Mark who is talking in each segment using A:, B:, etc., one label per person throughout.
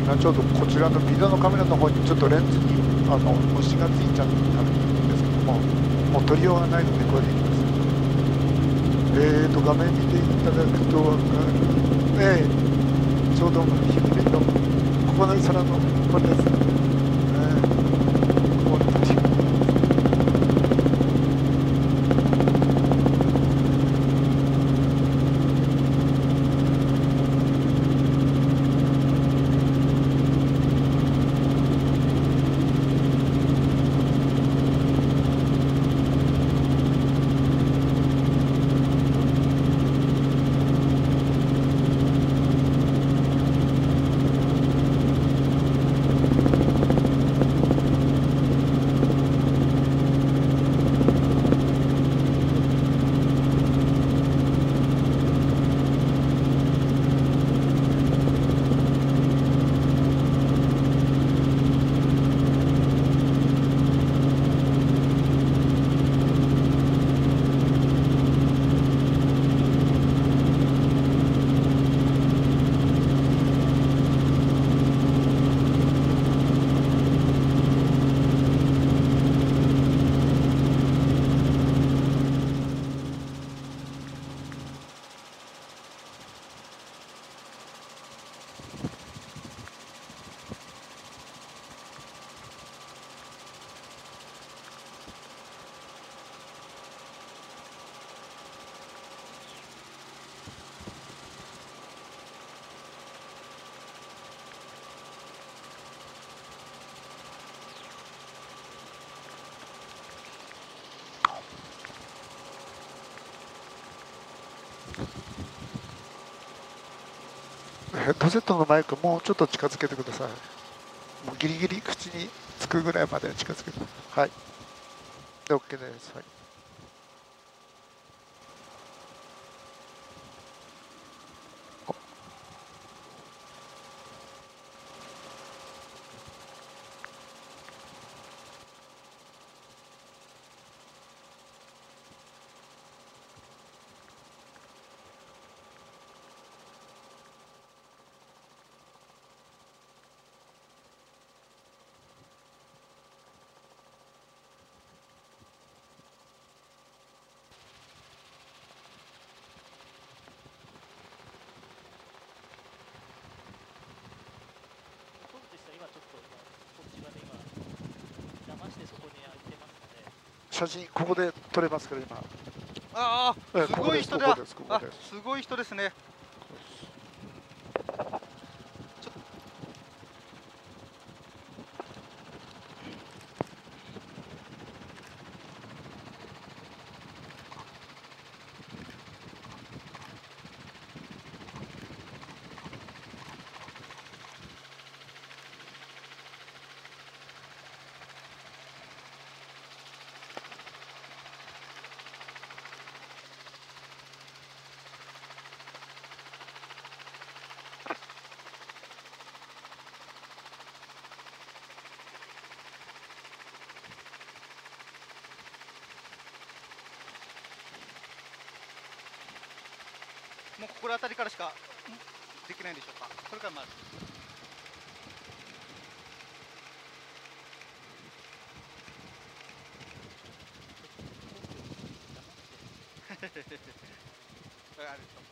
A: ちょうどこちらのビデオのカメラの方にちょっとレンズに虫がついちゃってたんですけども、もう取りようがないのでこれでいきます。画面見ていただくと分かる、ちょうど日の出のここの空のこれです、これです。ヘッドセットのマイクもうちょっと近づけてください。もうギリギリ口につくぐらいまで近づけて。はい。で OK です。はい。写真ここで撮れますから今。
B: ああ、すごい人だ。すごい人ですね。もうここら辺りからしかできないんでしょうか。これからまず。これあるでしょ。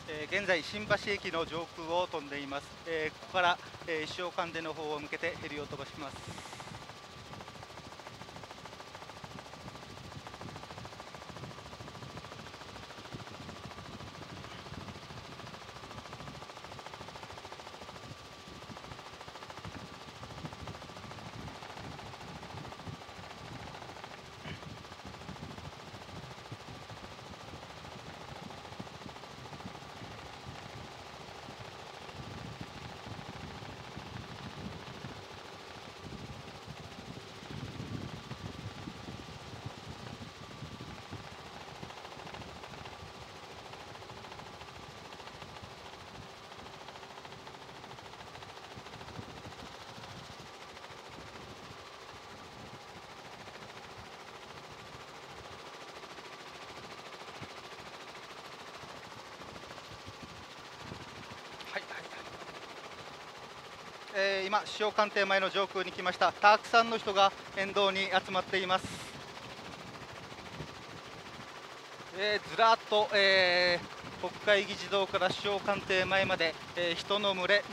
B: 現在新橋駅の上空を飛んでいます。ここから、使用関連の方を向けてヘリを飛ばします。今、首相官邸前の上空に来ました。たくさんの人が沿道に集まっています。ずらっと、国会議事堂から首相官邸前まで、人の群れ。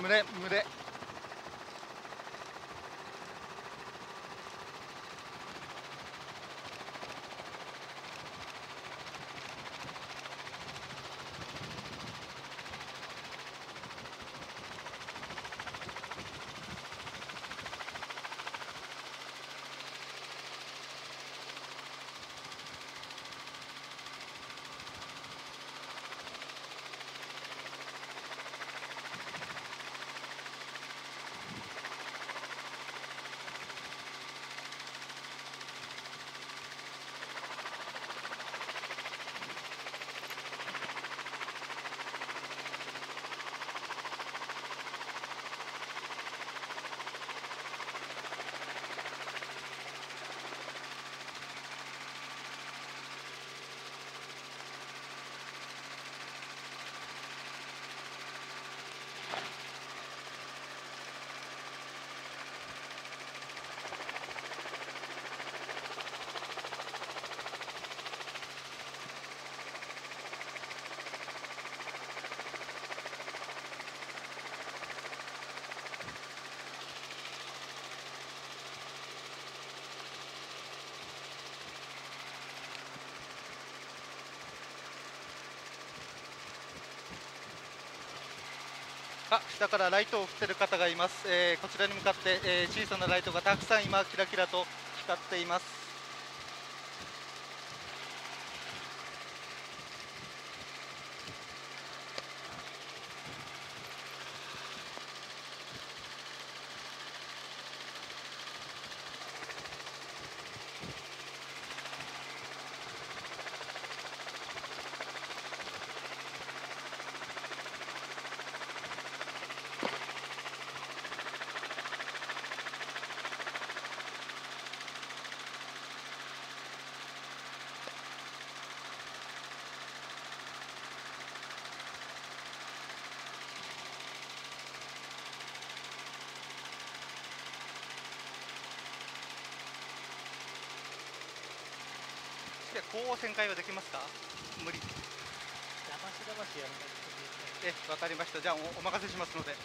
B: 下からライトを振っている方がいます。こちらに向かって、小さなライトがたくさん今キラキラと光っています。後旋回はできますか？無理。
C: 騙しやらないといけない。
B: わかりました。じゃあお任せしますので。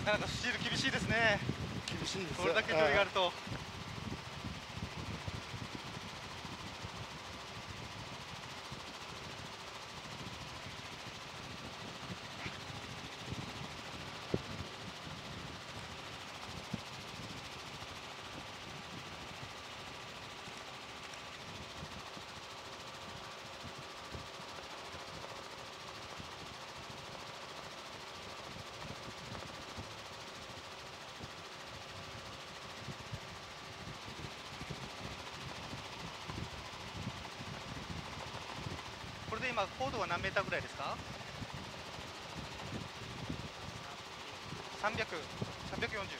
B: なかなかスチール厳しいですね。
A: 厳しいです。
B: これだけ距離があると。これで今高度は何メーターぐらいですか？300、340。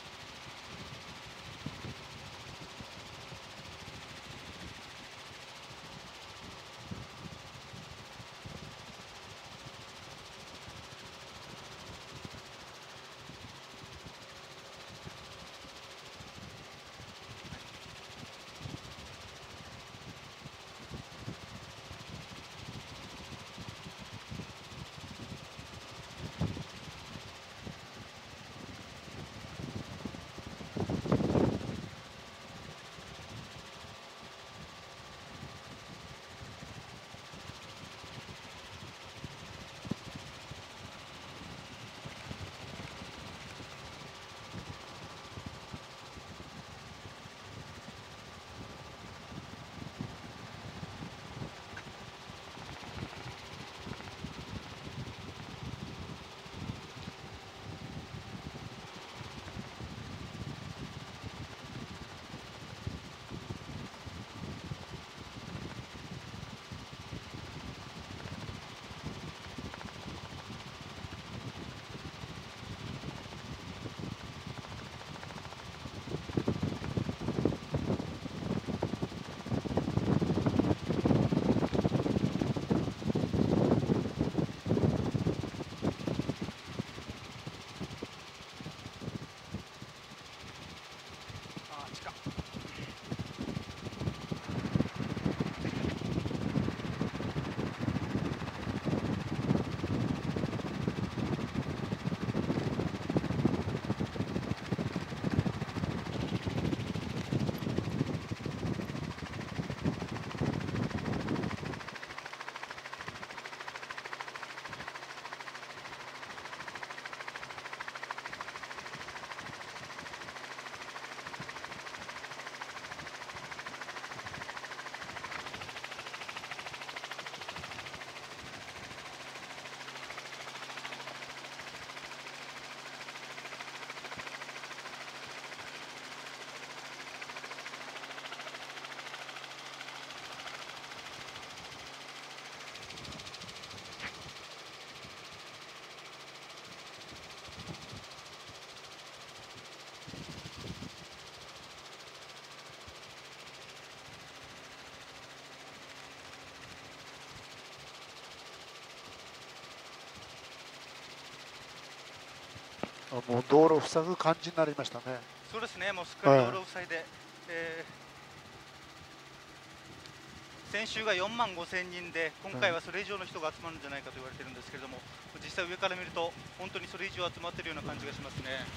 A: もう道路を塞ぐ感じになりましたね。
B: そうですね、もうすっかり道路を塞いで、先週が4万5000人で、今回はそれ以上の人が集まるんじゃないかと言われてるんですけれども、実際上から見ると、本当にそれ以上集まっているような感じがしますね。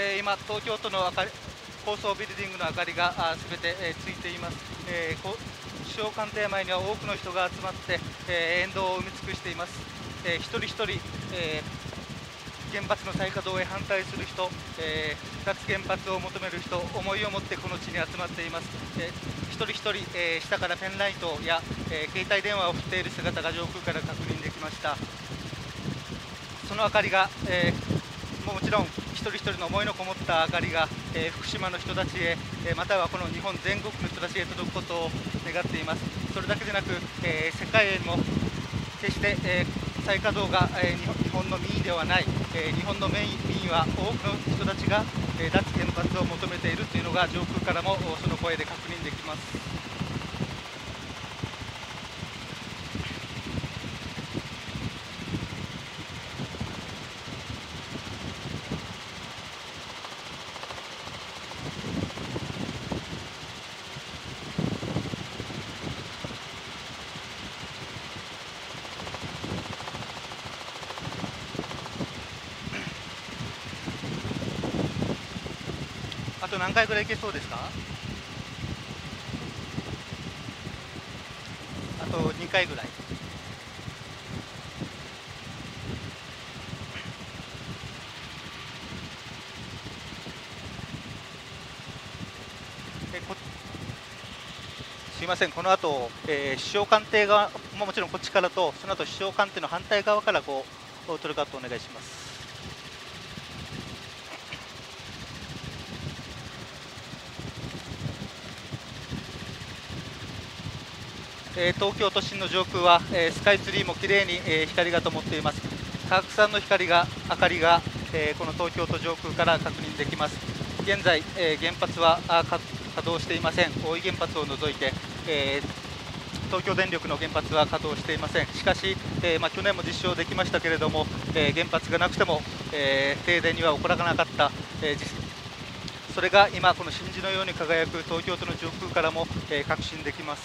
B: 今、東京都の高層ビルディングの明かりがすべてついています。首相官邸前には多くの人が集まって、沿道を埋め尽くしています。一人一人、原発の再稼働へ反対する人、脱原発を求める人、思いを持ってこの地に集まっています。一人一人、下からペンライトや、携帯電話を振っている姿が上空から確認できました。その明かりが、もちろん一人一人の思いのこもった明かりが、福島の人たちへ、またはこの日本全国の人たちへ届くことを願っています。それだけでなく、世界へも決して、再稼働が、日本の民意ではない、日本の民意は多くの人たちが、脱原発を求めているというのが上空からもその声で確認できます。あと何回ぐらいいけそうですか？あと2回ぐらい。すいません、この後、首相官邸側もちろんこっちからと、その後首相官邸の反対側からトルカットお願いします。東京都心の上空は、スカイツリーもきれいに、光が灯っています。たくさんの明かりが、この東京都上空から確認できます。現在、原発は稼働していません。大井原発を除いて、東京電力の原発は稼働していません。しかし、去年も実証できましたけれども、原発がなくても、停電には起こらなかった、それが今この真珠のように輝く東京都の上空からも、確信できます。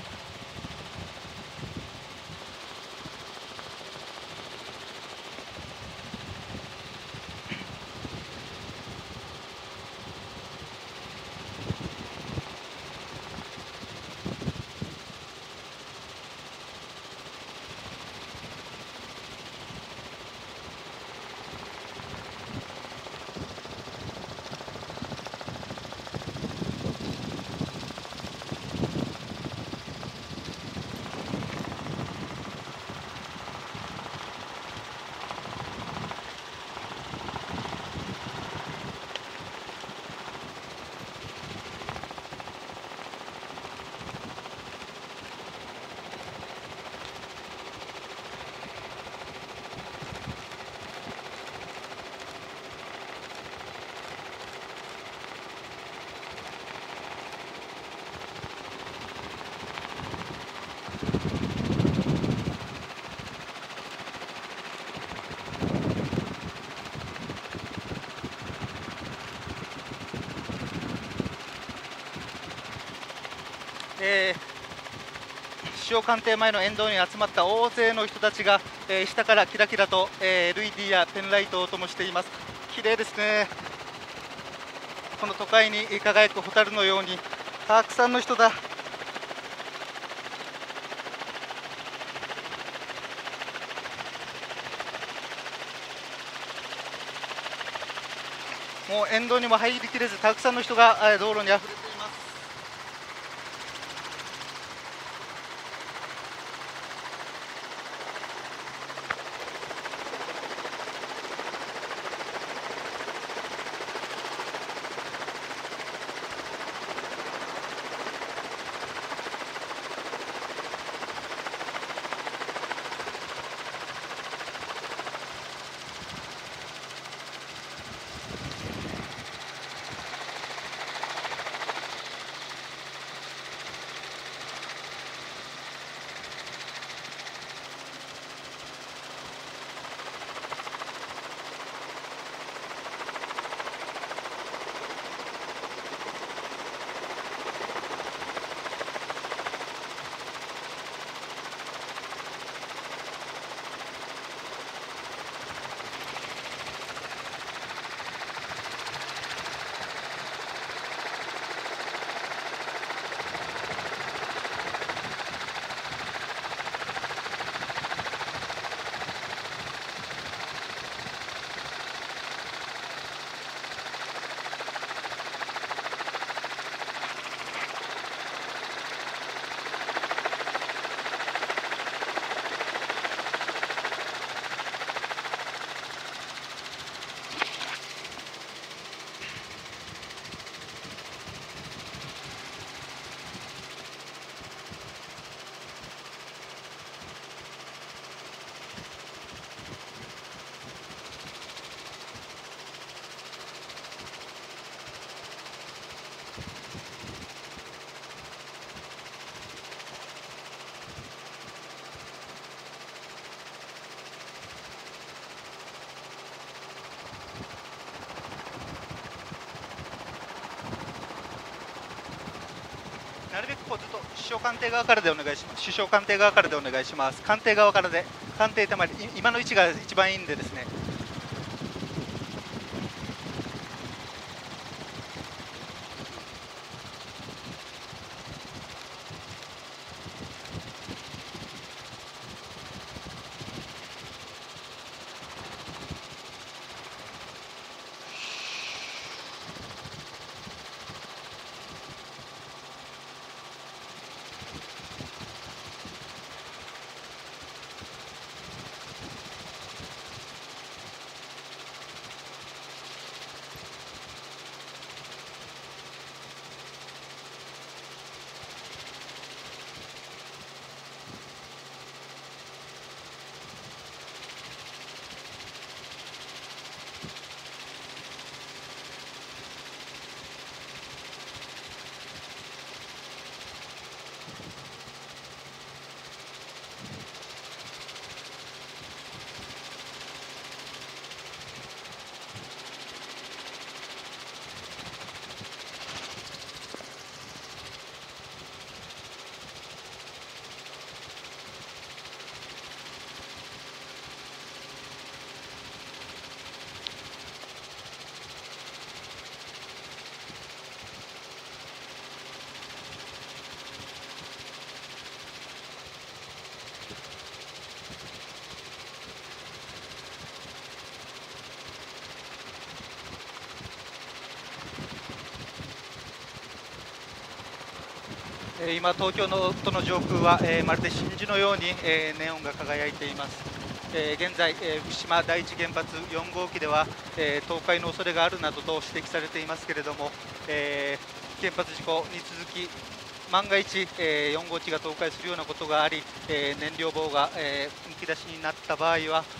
B: 首相官邸前の沿道に集まった大勢の人たちが、下からキラキラと、LED やペンライトを灯しています。綺麗ですね。この都会に輝く蛍のようにたくさんの人だ。もう沿道にも入りきれず、たくさんの人が道路にあふれています。 ずっと首相官邸側からでお願いします。首相官邸側からでお願いします。官邸側からで、官邸手前、今の位置が一番いいんでですね。今、東京の都の上空は、まるで真珠のように、ネオンが輝いています。現在、福島第一原発4号機では、倒壊の恐れがあるなどと指摘されていますけれども、原発事故に続き、万が一、4号機が倒壊するようなことがあり、燃料棒が、むき出しになった場合は、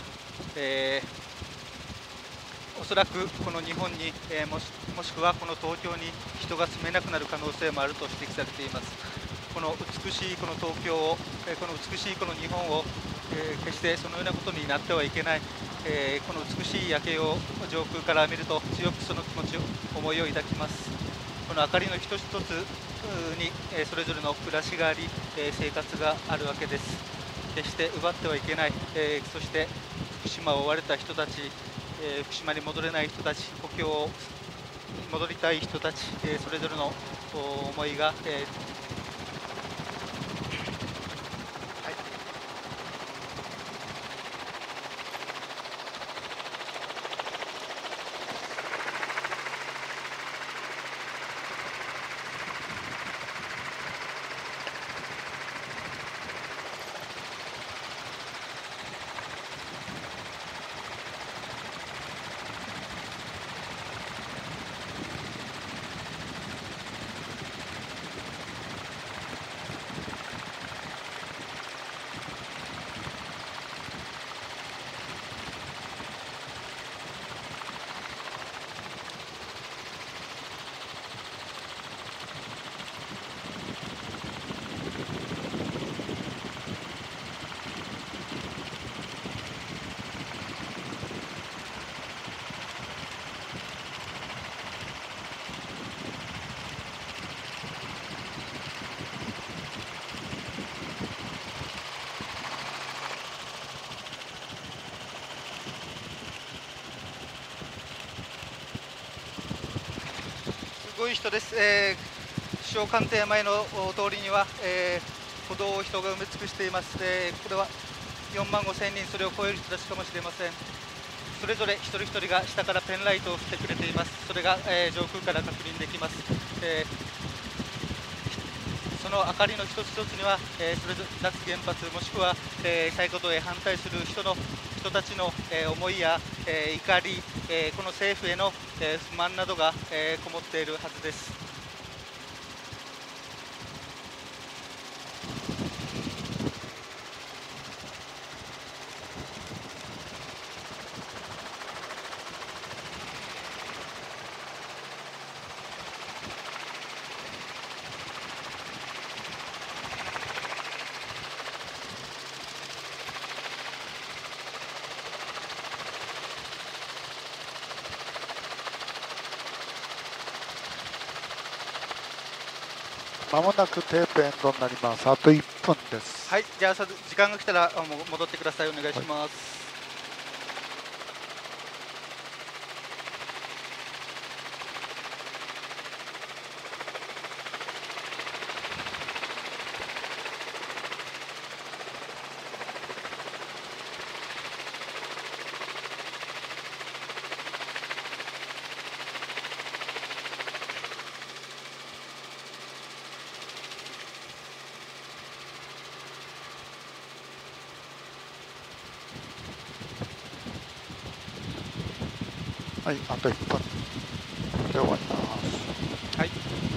B: おそらくこの日本に、もしくはこの東京に人が住めなくなる可能性もあると指摘されています。この美しいこの東京を、この美しいこの日本を、決してそのようなことになってはいけない、この美しい夜景を上空から見ると強くその気持ちを思いを抱きます。この明かりの一つ一つに、それぞれの暮らしがあり、生活があるわけです。決して奪ってはいけない、そして福島を追われた人たち、福島に戻れない人たち、故郷を戻りたい人たち、それぞれの思いが、すごい人です。首相官邸前の通りには、歩道を人が埋め尽くしています。これは4万5千人、それを超える人たちかもしれません。それぞれ一人一人が下からペンライトを振ってくれています。それが、上空から確認できます。その明かりの一つ一つには、それぞれ脱原発もしくは、再稼働へ反対する人たちの、思いや、怒り、この政府への、不満などが、こもっているはずです。
A: まもなくテープエンドになります。あと1分です。
B: はい、じゃあ時間が来たらもう戻ってください。お願いします。
A: はい、あと1分で終わります。
B: はい。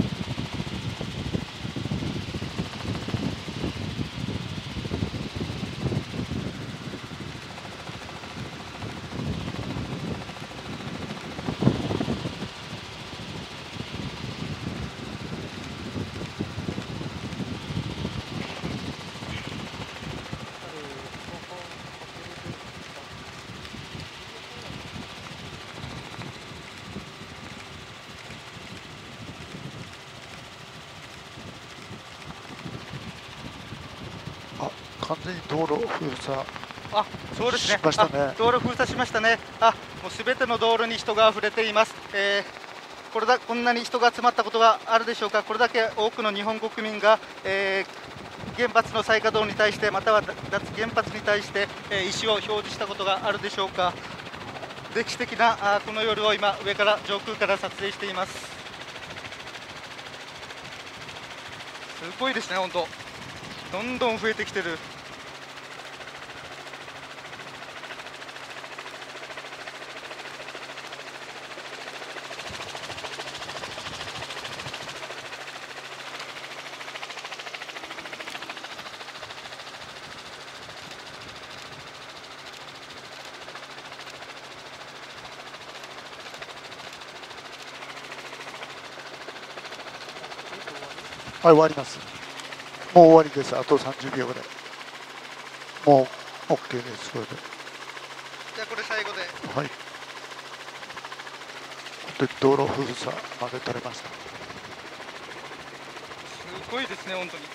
A: 完全に道路封鎖
B: そうですね。
A: しましたね。
B: 道路封鎖しましたね。もうすべての道路に人が溢れています。こんなに人が集まったことがあるでしょうか。これだけ多くの日本国民が、原発の再稼働に対してまたは脱原発に対して、意思を表示したことがあるでしょうか。歴史的なこの夜を今上空から撮影しています。すごいですね、本当。どんどん増えてきてる。
A: はい、終わります。もう終わりです。あと30秒ぐらい。もう OK です。これで。
B: じゃあこれ最後で。
A: はい。で道路封鎖まで取れました。
B: すごいですね、本当に。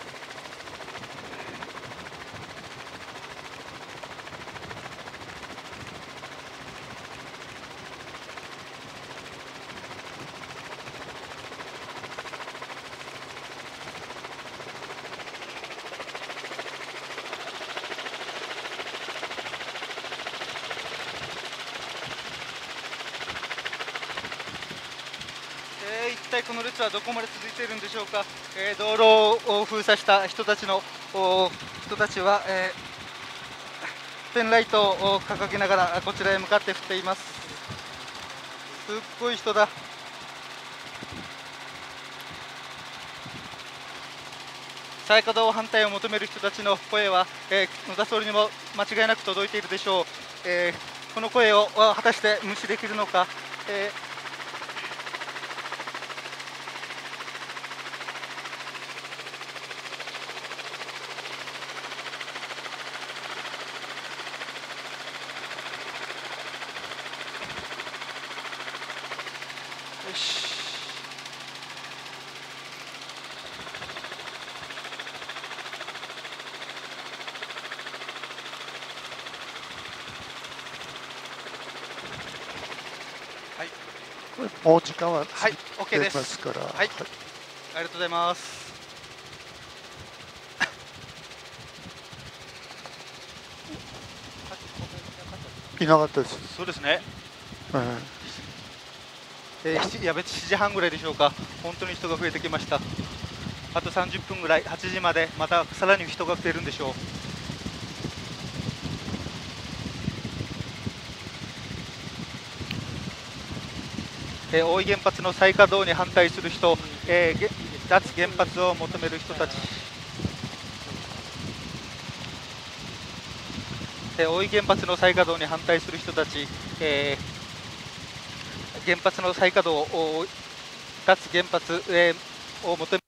B: 一体この列はどこまで続いているんでしょうか。道路を封鎖した人たちは、ペンライトを掲げながらこちらへ向かって振っています。すっごい人だ。再稼働反対を求める人たちの声は、野田総理にも間違いなく届いているでしょう。この声を果たして無視できるのか。よし。はい。
A: もう時間は
B: はい、OK です。
A: ますから。
B: はい、ありがとうございます。
A: いなかったです。
B: そうですね。別に7時半ぐらいでしょうか。本当に人が増えてきました。あと30分ぐらい、8時までまたさらに人が来ているんでしょう。大井原発の再稼働に反対する人、脱原発を求める人たち、大井原発の再稼働に反対する人たち、原発の再稼働を脱原発、を求